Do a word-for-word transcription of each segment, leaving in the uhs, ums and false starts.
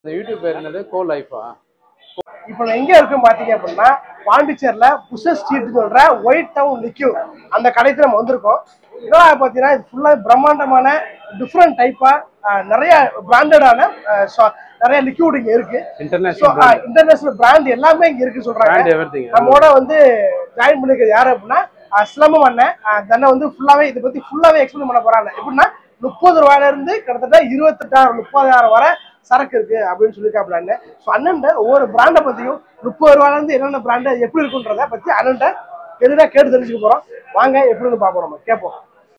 இந்த யூடியூப் பேர் என்னது? கோ லைஃபா? இப்போ நான் எங்க இருக்குன்னு பாத்தீங்க அப்படின்னா பாண்டிச்சேரியில புஷர் ஸ்ட்ரீட் சொல்ற ஒயிட் டவுன் லிக்யூட் அந்த கடைக்கு நம்ம வந்திருக்கோம். இதெல்லாம் பாத்தீங்கன்னா இது ஃபுல்லா பிரம்மாண்டமான டிஃப்ரெண்ட் டைப்பா நிறைய பிராண்டடான நிறைய லிக்யூட் இங்க இருக்கு. இன்டர்நேஷனல் இன்டர்நேஷனல் பிராண்ட் எல்லாமே இங்க இருக்கு சொல்றாங்க. நம்மோட வந்து ஜாயின் பண்ணிக்கிறது யாரு அப்படின்னா சிலம்பம் அண்ணன் தன்னை வந்து ஃபுல்லாவே இதை பத்தி ஃபுல்லாவே எக்ஸ்பிளைன் பண்ண போறாங்க. எப்படின்னா முப்பது ரூபாயில இருந்து கிட்டத்தட்ட இருபத்தெட்டாயிரம் முப்பதாயிரம் வரை சரக்கு இருக்கு அப்படின்னு சொல்லியிருக்காப்லான்னு. ஸோ அண்ணன் ஒவ்வொரு பிராண்டை பத்தியும் முப்பது ரூபாயில இருந்து என்னென்ன பிராண்டு எப்படி இருக்குன்றத பத்தி அண்ணன் எதுனா கேட்டு தெரிஞ்சுக்க போறோம். வாங்க எப்படி இருந்து பார்ப்போம், நம்ம கேட்போம்.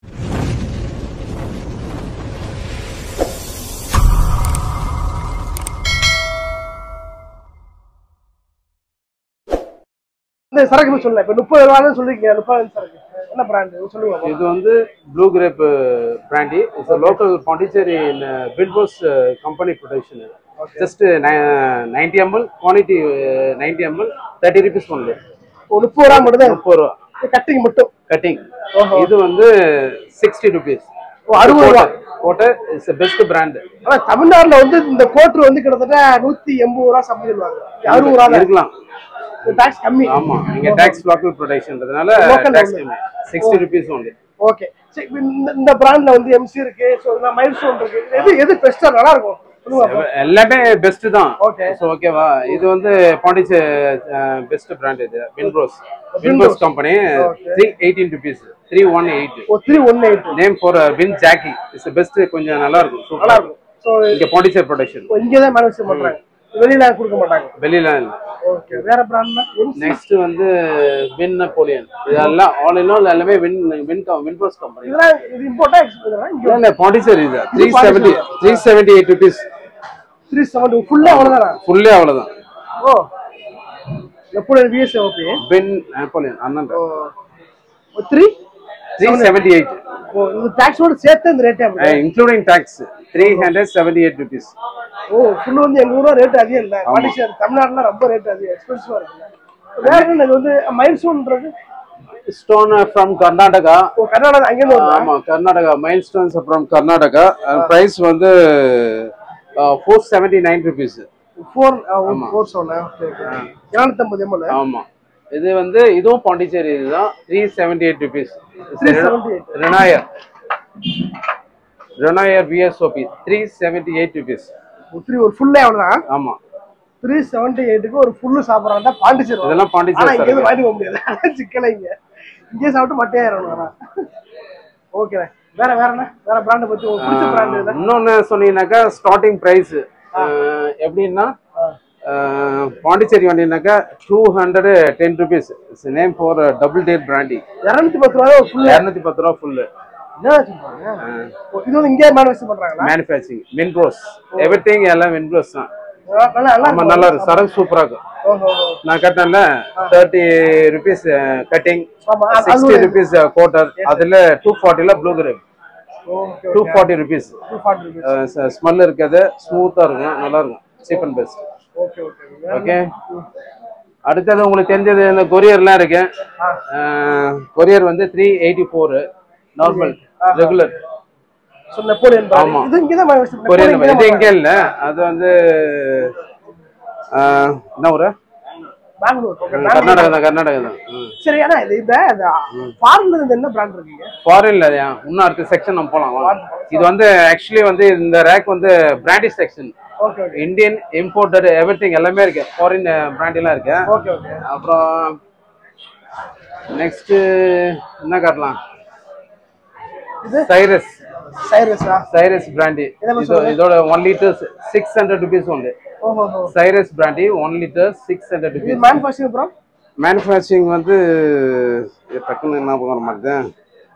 இந்த சரக்கு சொல்ல இப்ப முப்பது ரூபாய்னு சொல்லிருக்கீங்க. முப்பது சரக்கு என்ன பிராண்ட் சொல்லுங்க. இது வந்து blue grape brandy. It's a local Pondicherry in Bidvos company production. Just ninety milliliters quantity, ninety milliliters, thirty rupees only. முப்பது ரூபாய் மட்டும் தான். முப்பது ரூபாய் கட்டிங் மட்டும். கட்டிங். இது வந்து sixty rupees. அறுபது ரூபாய். கோட்டை இஸ் a best brand. ஆனா தமிழ்நாட்டுல வந்து இந்த கோட்டர் வந்து கிட்டத்தட்ட நூத்தி எண்பது ரூபாய் சம்பளம் சொல்லுவாங்க. அறுபது ரூபாய் இருக்கலாம். டாக்ஸ் கம்மி. ஆமா, இங்க டாக்ஸ் லோக்கல் ப்ரொடக்ஷன்றதுனால டாக்ஸ் கம்மி. sixty rupees only. ஓகே. சரி, இந்த பிராண்ட்ல வந்து எம்சி இருக்கு, சோ மைல்ஸ்டோன் இருக்கு. எது எது பெஸ்டா நல்லா இருக்கும்? எல்லாமே பெஸ்ட் தான். ஓகே, சோ ஓகேவா. இது வந்து பாண்டிச்சேரி பெஸ்ட் பிராண்ட். இது Winbros Winbros company. three eighteen rupees. three eighteen. Oh three eighteen. Name for win jockey. It's best. கொஞ்சம் நல்லா இருக்கும், சூப்பரா இருக்கும். சோ இங்க பாண்டிச்சேரி ப்ரொடக்ஷன். இங்க தான் மேனுஃபேக்சர் பண்றாங்க, வெளியில கொடுக்க மாட்டாங்க. வெளியில இல்ல. ஓகே. வேற பிராண்ட்னா நெக்ஸ்ட் வந்து வின் நெப்போலியன். இதெல்லாம் ஆல் இன் ஆல் எல்லாமே வின் வின் வின்ப்ரோஸ் கம்பெனி. இதெல்லாம் இது இம்போர்ட்டா எக்ஸ்போர்ட்டா? இல்ல இல்ல, பாண்டிச்சேரி. இது three seventy three seventy-eight rupees. three seventy ஃபுல்லா அவ்வளவுதான். ஃபுல்லி அவ்வளவுதான். Oh Napoleon VS OP win Napoleon அண்ணன். Oh three seventy-eight. ஓ இது டாக்ஸோட சேர்த்து இந்த ரேட் ஆகுது, including tax three seventy-eight rupees. Oh full வந்து எங்க ஊர்ல ரேட் அதிகம் இல்ல. பாண்டிச்சேரி தமிழ்நாட்டுல ரொம்ப ரேட் அதிகம், எக்ஸ்பென்சிவா இருக்கு. வேற என்ன வந்து மைல்ஸ்டோன்ன்றது? Stone from Karnataka. Oh Karnataka அங்க இருந்து வருதா? ஆமா, Karnataka. Milestones from Karnataka. Price வந்து four seventy-nine rupees. four four சொன்னா. Okay okay. இருநூற்று ஐம்பது ml. ஆமா. இது வந்து இதுவும் பாண்டிச்சேரி இதுதான். three seventy-eight rupees. three seventy-eight. Renoir Renoir VSOP three seventy-eight rupees. Three ஒரு ஃபுல்லே அவ்வளவுதான். ஆமா, three seventy-eight க்கு ஒரு ஃபுல்லு சாப்பிடுறாங்க பாண்டிச்சேரி. இதெல்லாம் பாண்டிச்சேரி. ஆனா இங்க வாங்கி போக முடியாது, சிக்கல இங்க இங்கே சாப்பிட்டு மட்டையாயிரணும். ஓகே. வேற வேற என்ன வேற பிராண்ட் பத்தி உங்களுக்கு பிடிச்ச பிராண்ட் என்ன? இன்னொன்னு சொன்னீங்கன்னாக்கா ஸ்டார்டிங் பிரைஸ் எப்படின்னா பாண்டிச்சேரி வந்தீங்கன்னாக்கா two hundred ten rupees. Name for double date brandy. இருநூத்தி பத்து ரூபாய் ஃபுல். இருநூத்தி பத்து ரூபா ஃபுல்லு. இது வந்து இங்கே மேனுஃபேக்சர் பண்றாங்களா? மேனுஃபேக்சரிங் வின்ப்ரோஸ். எவ்ரிதிங் எல்லாம் வின்ப்ரோஸ் தான். நல்லா நல்லா நல்லா இருக்கு, சரக்கு சூப்பரா இருக்கும். நான் கட்டேன்ல thirty rupees cutting, sixty rupees quarter. அதுல டூ ஃபார்ட்டில blue grape two forty rupees. Smell இருக்காது, ஸ்மூத்தா இருக்கும், நல்லா இருக்கும். Cheap and best. ஓகே. அடுத்தது உங்களுக்கு தெரிஞ்சது இந்த கொரியர்லாம் இருக்கு. கொரியர் வந்து three eighty four normal regular. So Napoleon brand இது இங்க தான் மேனுஃபேக்சர். கொரியர் இது இங்க இல்ல, அது வந்து என்ன ஊரு? பெங்களூர். கர்நாடகா தான். கர்நாடகா தான். சரி. ஆனா இது இந்த ஃபாரின்ல இருந்து என்ன பிராண்ட் இருக்கீங்க? ஃபாரின்ல இன்னும் அடுத்த செக்ஷன் நம்ம போலாம். இது வந்து ஆக்சுவலி வந்து இந்த ரேக் வந்து brandy section. Okay okay. Indian imported everything எல்லாமே இருக்கு. ஃபாரின் பிராண்ட் எல்லாம் இருக்கு. Okay okay. அப்புறம் நெக்ஸ்ட் என்ன காட்டலாம்? இது சைரஸ். சைரஸா? Cyrus brandy. இதோட one liter six hundred rupees only. ஓஹோ. சைரஸ் பிராண்டி one liter six hundred rupees. இது மேனுஃபேக்சரிங் ப்ரோ? மேனுஃபேக்சரிங் வந்து டக்குன்னு என்ன பண்ண மாட்டேன்.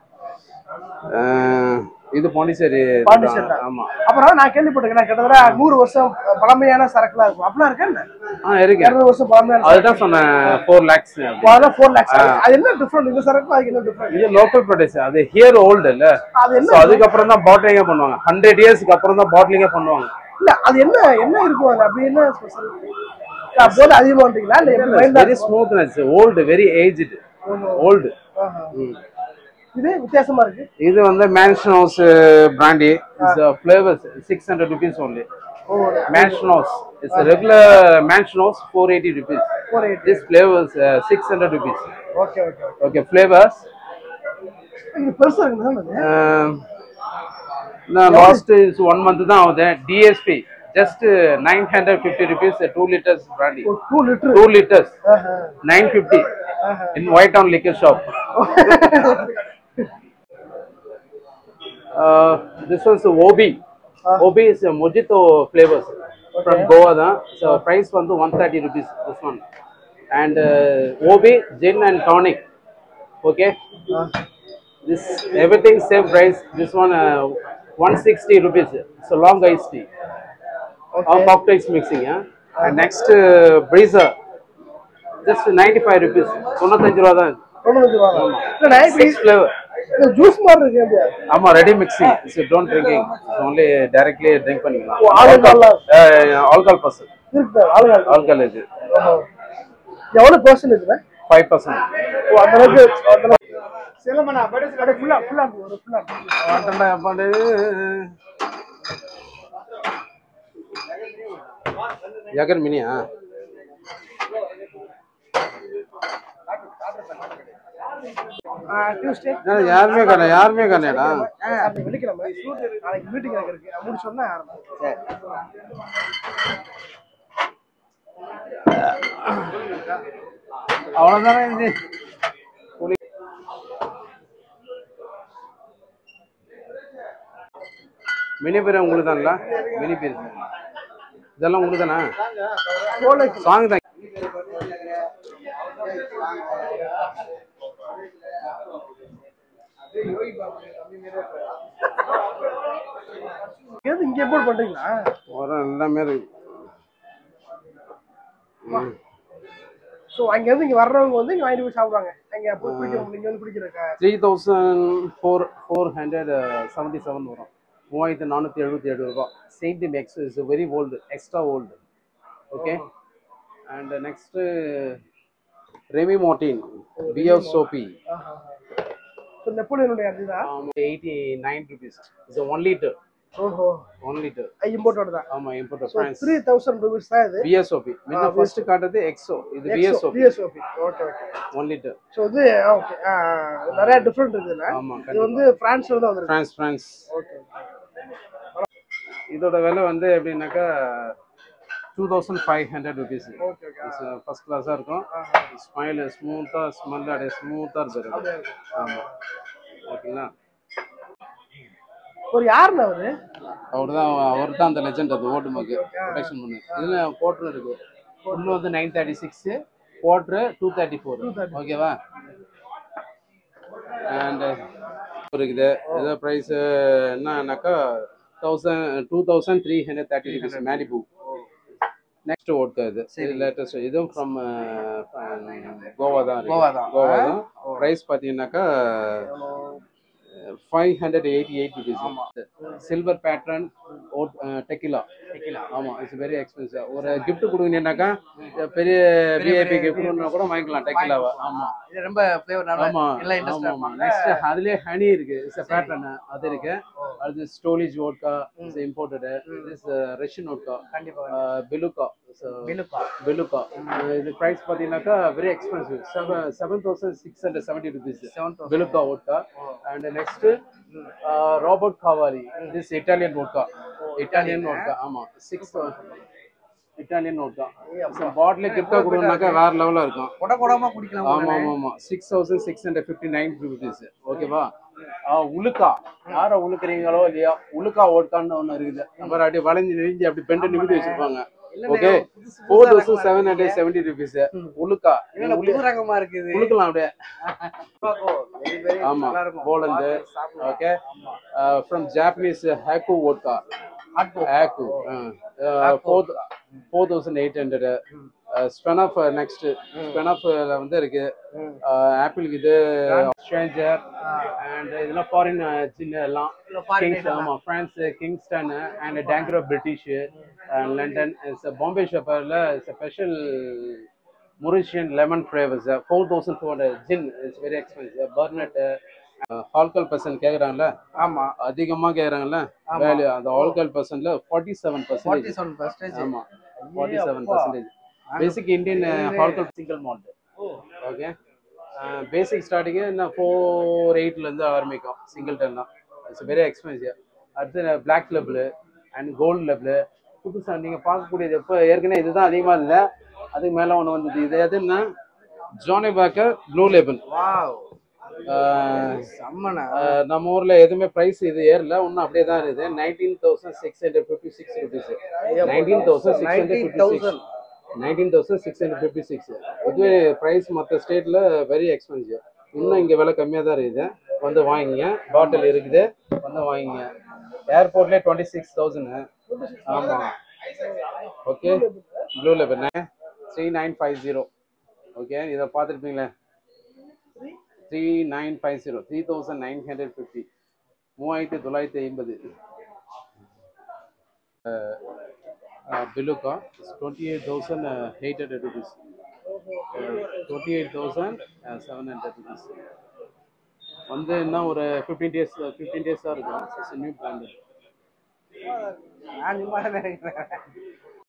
இது பாண்டிச்சேரி. பாண்டிச்சேரி. ஆமா. அப்புறம் நான் கேள்விப்பட்டிருக்கேன் கிட்டத்தட்ட நூறு வருஷம் பழமையான சரக்குலாம் இருக்கும். அப்படிலாம் இருக்கா என்ன? ஆ இருக்கு. இருநூறு வருஷம் பழமையான. அதுதான் சொன்னேன் four lakhs. அதான் four lakhs. அது என்ன டிஃபரண்ட்? இந்த சரக்கு அதுக்கு என்ன டிஃபரண்ட்? இது லோக்கல் ப்ரொடக்ஷன். அது ஹியர் ஓல்ட் இல்ல. அது என்ன? அதுக்கு அப்புறம் தான் பாட்டிலிங் பண்ணுவாங்க. ஹண்ட்ரட் இயர்ஸ்க்கு அப்புறம் தான் பாட்டிலிங் பண்ணுவாங்க. இல்ல அது என்ன என்ன இருக்கும் அது? அப்படி என்ன ஸ்பெஷல்? போல அதிகமா வந்தீங்களா? இல்ல very smoothness. Old, very aged. Old. இது வித்தியாசமா இருக்கு. இது வந்து Mansion House brandy. It's a flavors six hundred rupees only. Oh, Mansion House. It's a regular Mansion House four eighty rupees. four eighty. This flavors uh, six hundred rupees. Okay, okay. Okay, flavors. இது பெருசா இருக்குங்க. Um, no, last is one month தான் ஆகுது. D S P just uh, nine hundred fifty rupees uh, two liters brandy. Oh, two liters. two liters. Uh-huh. nine fifty. Uh-huh. In White Town Liquor Shop. uh, this one's O B. Uh. O B is a mojito flavors Okay. from Goa. Da. So price one to one thirty rupees. This one. And uh, O B gin and tonic. Okay. Uh. This everything same price. This one uh, one sixty rupees. It's a long iced tea. Okay. Or cocktails mixing. Yeah. Uh. And next uh, breezer. Just ninety-five rupees. ninety-five ரூபாய் தான். தொண்ணூறு ரூபாய். இல்ல night Six flavor. இது juice மாதிரி இருக்கு அப்படியே. ஆமா ready mixing. So don't drinking. It's only directly drink பண்ணிக்கலாம். Alcohol alcohol percent. இருக்கு ஆல்கஹால். ஆல்கஹால் இது. எவ்வளவு பர்சன்டேஜ்ல? five percent. ஓ அந்த அளவுக்கு அந்த அளவுக்கு. செலமனா பட் கடை ஃபுல்லா ஃபுல்லா ஒரு ஃபுல்லா. ஆட்டண்டா பாடு. யாகர் மினியா? டியூஸ்டே யாருமே காண யாருமே காணேடா. அப்படி வெள்ளிக்கிழமை நாளைக்கு மீட்டிங் எனக்கு இருக்கு. நான் முடிச்சு சொன்னா ஆரம்பிச்சேன். அவ்வளவுதானே இது. மினி பேர் உங்களுக்கு தான்ல? மினி பேர் இதெல்லாம் உங்களுக்கு தானே? சாங் தான். எது இங்க இம்போர்ட் பண்றீங்களா? ஒரு எல்லாமே இருக்கு. சோ அங்க இருந்து இங்க வர்றவங்க வந்து இங்க வாங்கி போய் சாப்பிடுவாங்க. அங்க போய் குடிக்க நீங்க வந்து குடிக்கிறதுக்கா three thousand four hundred seventy-seven வரும். மூவாயிரத்து நானூற்றி எழுபத்தி ஏழு ரூபாய். Saint Max is very old, extra old. Okay. And next uh, Remy Martin, Beer Soapy. So நெப்போலியனுடைய அதுதான். Um, eighty-nine rupees. It's a one liter. ஓஹோ one liter. இம்போர்ட்டட் தான். ஆமா import so France. three thousand rupees தான் இது. Beer Soapy. முன்ன first காட்டது Exo. இது Beer Soapy. Beer Soapy. Okay okay. one liter. So இது ஓகே. நிறைய டிஃபரண்ட் இருக்குல்ல? ஆமா இது வந்து பிரான்ஸ்ல தான் வந்திருக்கு. France France. ஓகே. இதோட விலை வந்து எப்படின்னாக்கா two thousand five hundred rupees. Okay okay. First கிளாஸா இருக்கும். ஸ்மைல் ஸ்மூத்தா ஸ்மெல் அப்படியே ஸ்மூத்தா இருக்கு. ஆமா. ஓகேங்களா? ஒரு யாருன்னா அவரு? அவர்தான் அவர்தான் அந்த லெஜெண்ட் அது ஓட்டுமக்கு ப்ரொடக்ஷன் பண்ணு. இதுல குவார்டர் இருக்கு. ஃபுல்லு வந்து nine thirty-six, quarter two thirty-four. ஓகேவா? அண்ட் இருக்குது. இது பிரைஸ் என்னன்னாக்கா thousand two thousand three hundred thirty rupees Malibu. Next vodka இது. இது லேட்டஸ்ட். இதுவும் ஃப்ரம் கோவா தான். கோவா தான். கோவா தான். பிரைஸ் பாத்தீங்கன்னாக்கா five hundred eighty-eight rupees. Silver pattern tequila. Tequila. ஆமா, இட்ஸ் வெரி எக்ஸ்பென்சிவ். ஒரு gift கொடுங்கனாக்கா பெரிய விஐபி கொடுக்கணும்னா கூட வாங்கிக்கலாம் டெக்கிலாவை. ஆமா, இது ரொம்ப ஃப்ளேவர் நல்லா இல்ல இன்ட்ரஸ்டா. நெக்ஸ்ட் அதுலயே ஹனி இருக்கு. இட்ஸ் பேட்டர்ன் அது இருக்கு. அது ஸ்டோலிஜ் vodka is imported. This Russian vodka. கண்டிப்பா பெலுகா. பெலுகா பெலுகா இது பிரைஸ் பாத்தீங்கன்னாக்கா very expensive. seven thousand six hundred seventy rupees Beluga vodka. And next Robert Cavalli. This Italian vodka. Italian vodka. ஆமா, six thousand Italian vodka. Bottle கிஃப்டா கொடுக்கணும்னாக்கா வேற லெவல்ல இருக்கும். கொட கொடமா குடிக்கலாம். ஆமா ஆமா ஆமா. six thousand six hundred fifty-nine rupees. ஓகேவா? உலுக்கா யார உலுக்குறீங்களோ இல்லையா, உலுக்கா வோட்கான்னு ஒண்ணு இருக்குது. அப்புறம் அப்படியே வளைஞ்சு நெறிஞ்சு அப்படி பெண்டு நிமிதி வச்சிருப்பாங்க. Okay, four thousand seven hundred seventy rupees உலுக்கா. புது ரகமா இருக்குது. உலுக்கலாம் அப்படியே. ஆமா, போலந்து. Okay, from Japanese Haku vodka. Haku four thousand eight hundred. Smirnoff next ஸ்பெனாஃப்ல வந்து இருக்கு. ஆப்பிளுக்கு இது ஸ்ட்ரேஞ்சர். அண்ட் இதெல்லாம் ஃபாரின் சின்ன எல்லாம் கிங்ஸ். ஆமா, France Kingston and Tanqueray British London. Bombay ஷப்பர்ல special Mauritian lemon flavors. four thousand two hundred. Gin is very expensive. Burnett alcohol percent கேக்குறாங்கல்ல, ஆமா அதிகமா கேக்குறாங்கல்ல ஆமா. வேல்யூ, அந்த ஆல்கல் பர்சன்ட்ல forty seven percentage. Forty seven percentage ஆமா, forty seven percentage. Basic Indian alcohol single malt. Okay, basic ஸ்டார்டிங்கே நான் ஃபோர் எயிட்ல இருந்து ஆரம்பிக்கும் சிங்கிள் டென் தான். It's very expensive. அடுத்து black label and gold label புதுசா நீங்க பார்க்கக்கூடியது. எப்போ ஏற்கனவே இதுதான் அதிகமா இல்லை, அதுக்கு மேல ஒன்று வந்தது. இது எதுன்னா Johnnie Walker blue label. Wow செம்மண்ணா. நம்ம ஊர்ல எதுவுமே பிரைஸ் இது ஏறல, ஒன்னும் அப்படியே தான் இருக்குது. Nineteen thousand six hundred fifty six rupees. Nineteen thousand six hundred fifty six nineteen thousand six hundred fifty six இதுவே பிரைஸ் மற்ற ஸ்டேட்ல வெரி எக்ஸ்பென்சிவ். இன்னும் இங்க விலை கம்மியா தான் இருக்குது. வந்து வாங்கிங்க, பாட்டில் இருக்குது, வந்து வாங்கிங்க. ஏர்போர்ட்லேயே டுவெண்ட்டி சிக்ஸ் தௌசண்ட். ஆமா, okay. Blue label three nine five zero. Okay, இதை பார்த்துருப்பீங்களே, three nine five zero three thousand nine hundred fifty மூவாயிரத்தி தொள்ளாயிரத்தி ஐம்பது. Beluga twenty eight thousand eight hundred rupees, twenty eight thousand seven hundred rupees. வந்து இன்னும் ஒரு fifteen days fifteen days தான் இருக்கும். New brand. நான் சும்மா தான் இருக்கிறேன்.